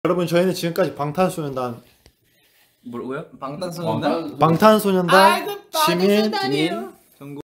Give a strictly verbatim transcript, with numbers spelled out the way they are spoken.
여러분 저희는 지금까지 방탄소년단 뭐라고요? 방탄소년단? 방탄소년단 아이고 시민 방탄소년단이요.